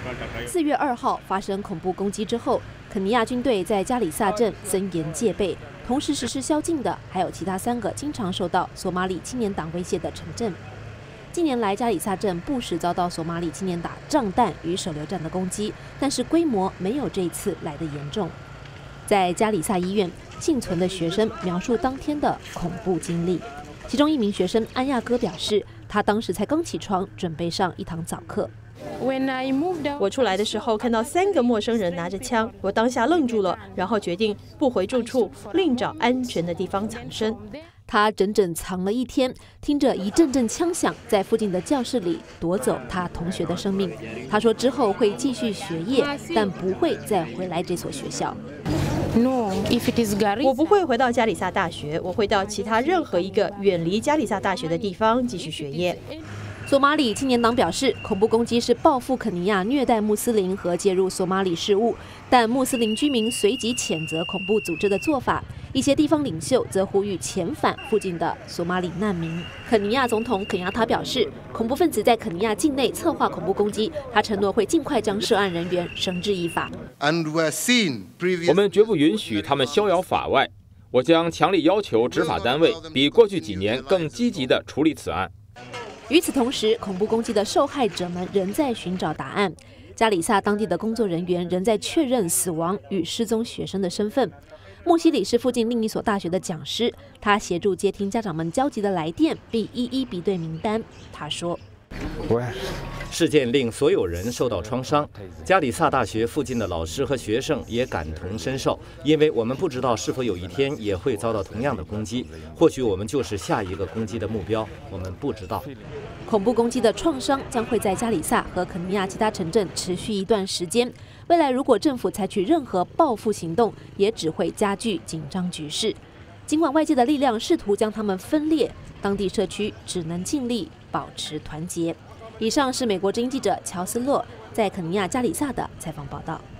4月2号发生恐怖攻击之后，肯尼亚军队在加里萨镇森严戒备，同时实施宵禁的还有其他3个经常受到索马里青年党威胁的城镇。近年来，加里萨镇不时遭到索马里青年党仗弹与手榴弹的攻击，但是规模没有这一次来得严重。在加里萨医院，幸存的学生描述当天的恐怖经历。其中一名学生安亚哥表示，他当时才刚起床，准备上一堂早课。 我出来的时候看到3个陌生人拿着枪，我当下愣住了，然后决定不回住处，另找安全的地方藏身。 他整整藏了1天，听着一阵阵枪响，在附近的教室里夺走他同学的生命。他说之后会继续学业，但不会再回来这所学校。 我不会回到加里萨大学，我会到其他任何一个远离加里萨大学的地方继续学业。 索马里青年党表示，恐怖攻击是报复肯尼亚虐待穆斯林和介入索马里事务，但穆斯林居民随即谴责恐怖组织的做法。一些地方领袖则呼吁遣返附近的索马里难民。肯尼亚总统肯亚塔表示，恐怖分子在肯尼亚境内策划恐怖攻击，他承诺会尽快将涉案人员绳之以法。 我们绝不允许他们逍遥法外。我将强力要求执法单位比过去几年更积极地处理此案。 与此同时，恐怖攻击的受害者们仍在寻找答案。加里萨当地的工作人员仍在确认死亡与失踪学生的身份。莫西里是附近另一所大学的讲师，他协助接听家长们焦急的来电，并一一比对名单。他说：“ 事件令所有人受到创伤，加里萨大学附近的老师和学生也感同身受，因为我们不知道是否有一天也会遭到同样的攻击，或许我们就是下一个攻击的目标，我们不知道。” 恐怖攻击的创伤将会在加里萨和肯尼亚其他城镇持续一段时间。未来如果政府采取任何报复行动，也只会加剧紧张局势。尽管外界的力量试图将他们分裂，当地社区只能尽力保持团结。以上是美国之音记者乔斯洛在肯尼亚加里萨的采访报道。